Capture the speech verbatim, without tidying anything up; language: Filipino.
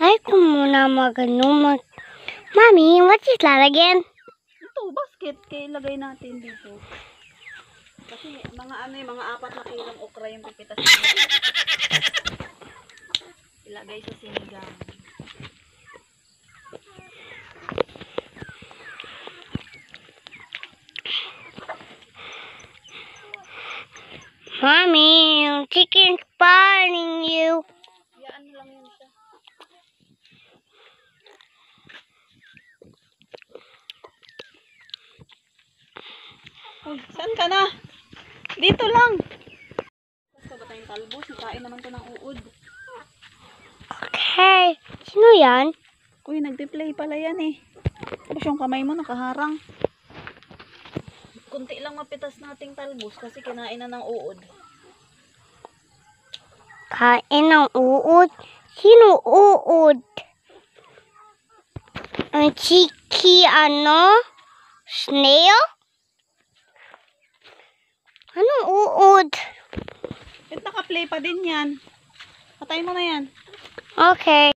Try ko muna mag-ano mag... Mommy, what is that again? Ito, basket. Kaya ilagay natin dito. Kasi mga ano yung mga apat na kilong okra yung pipitas natin. Ilagay sa sinigang. Mommy, yung chicken's burning you. Yan lang yun siya. Uy, saan ka na? Dito lang. Basta ba tayong talbos? Nakain naman ko ng uod. Okay. Sino yan? Uy, nagde-play pala yan eh. Tapos yung kamay mo nakaharang. Kunti lang mapitas nating talbos kasi kinain na ng uod. Kain ng uod? Sino uod? Ang chiki ano? Snail? Anong uod? At naka-play pa din yan. Patay mo na yan. Okay.